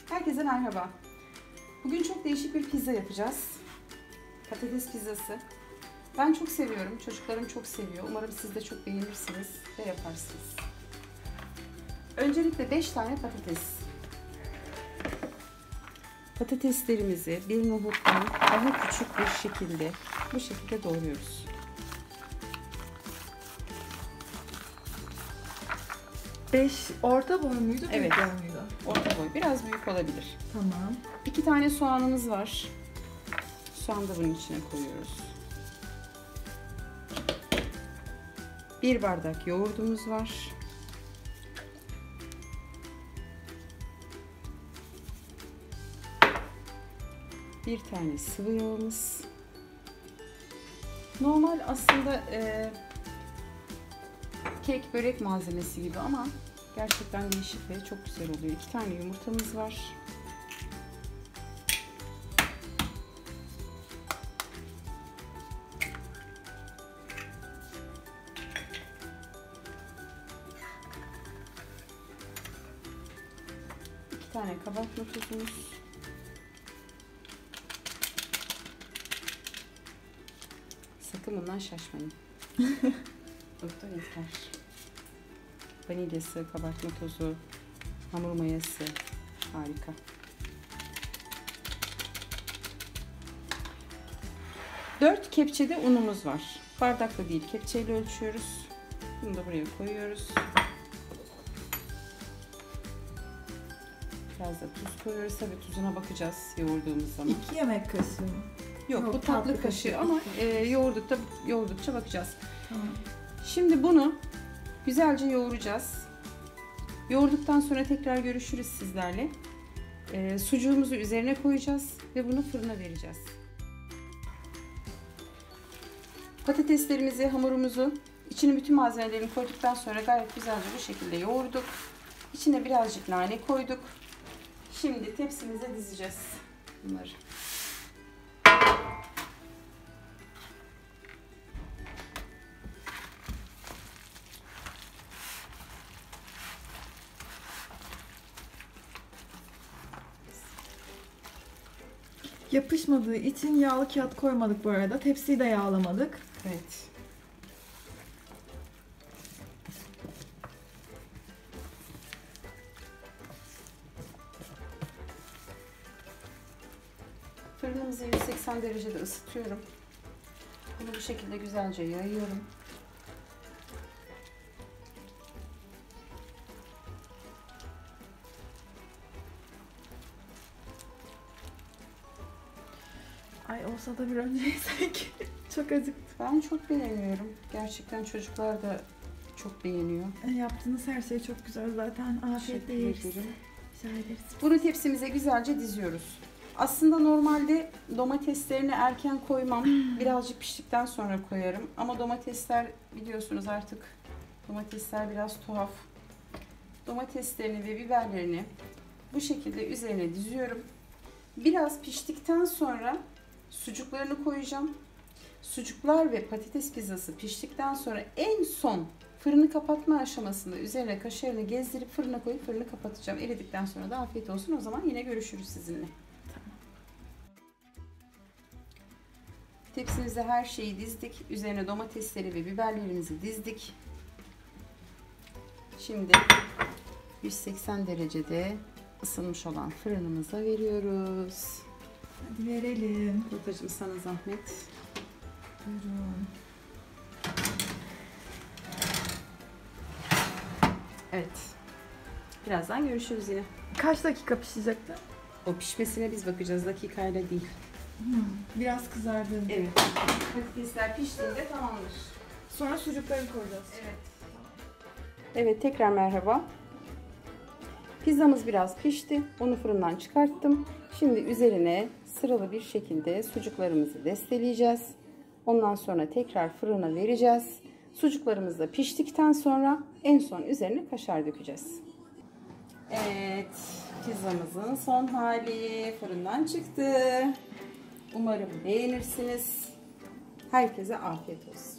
Herkese merhaba. Bugün çok değişik bir pizza yapacağız. Patates pizzası. Ben çok seviyorum. Çocuklarım çok seviyor. Umarım siz de çok beğenirsiniz ve yaparsınız. Öncelikle 5 tane patates. Patateslerimizi bir nohuttan daha küçük bir şekilde bu şekilde doğruyoruz. 5 orta boy muydu? Evet. Büyük boy muydu? Orta boy. Biraz büyük olabilir. Tamam. 2 tane soğanımız var. Soğanı da bunun içine koyuyoruz. 1 bardak yoğurdumuz var. Bir tane sıvı yağımız. Normal aslında kek, börek malzemesi gibi ama gerçekten değişik ve çok güzel oluyor. 2 tane yumurtamız var. İki tane kabartma tozumuz. Sakın bundan şaşmayın. Doktor İlker. Vanilyası, kabartma tozu, hamur mayası. Harika. Dört kepçede unumuz var. Bardakla değil, kepçeyle ölçüyoruz. Bunu da buraya koyuyoruz. Biraz da tuz koyuyoruz. Tabii tuzuna bakacağız yoğurduğumuz zaman. 2 yemek kaşığı mı? Yok, bu tatlı kaşığı ama yoğurdukça bakacağız. Tamam. Şimdi bunu güzelce yoğuracağız. Yoğurduktan sonra tekrar görüşürüz sizlerle. Sucuğumuzu üzerine koyacağız ve bunu fırına vereceğiz. Patateslerimizi, hamurumuzu, içine bütün malzemelerini koyduktan sonra gayet güzelce bu şekilde yoğurduk. İçine birazcık nane koyduk. Şimdi tepsimize dizeceğiz bunları. Yapışmadığı için yağlı kağıt koymadık bu arada. Tepsiyi de yağlamadık. Evet. Fırınımızı 180 derecede ısıtıyorum. Bunu bu şekilde güzelce yayıyorum. Ay olsa da bir önce yesek. Çok acıktım. Ben çok beğeniyorum. Gerçekten çocuklar da çok beğeniyor. Yaptığınız her şey çok güzel zaten. Afiyetle Teşekkür yeriz. ederim. Rica ederiz. Bunu tepsimize güzelce diziyoruz. Aslında normalde domateslerini erken koymam. Birazcık piştikten sonra koyarım. Ama domatesler biliyorsunuz artık domatesler biraz tuhaf. Domateslerini ve biberlerini bu şekilde üzerine diziyorum. Biraz piştikten sonra sucuklarını koyacağım. Sucuklar ve patates pizzası piştikten sonra en son fırını kapatma aşamasında üzerine kaşarını gezdirip fırına koyup fırını kapatacağım. Eridikten sonra da afiyet olsun. O zaman yine görüşürüz sizinle. Tepsimize her şeyi dizdik. Üzerine domatesleri ve biberlerimizi dizdik. Şimdi 180 derecede ısınmış olan fırınımıza veriyoruz. Hadi verelim. Rotacığım sana zahmet. Buyurun. Evet. Birazdan görüşürüz yine. Kaç dakika pişecekti? O pişmesine biz bakacağız. Dakikayla değil. Biraz kızardı. Evet. Patatesler piştiğinde tamamdır. Sonra sucukları koyacağız. Evet. Evet, tekrar merhaba. Pizzamız biraz pişti. Onu fırından çıkarttım. Şimdi üzerine sıralı bir şekilde sucuklarımızı desteleyeceğiz. Ondan sonra tekrar fırına vereceğiz. Sucuklarımız da piştikten sonra en son üzerine kaşar dökeceğiz. Evet, pizzamızın son hali fırından çıktı. Umarım beğenirsiniz. Herkese afiyet olsun.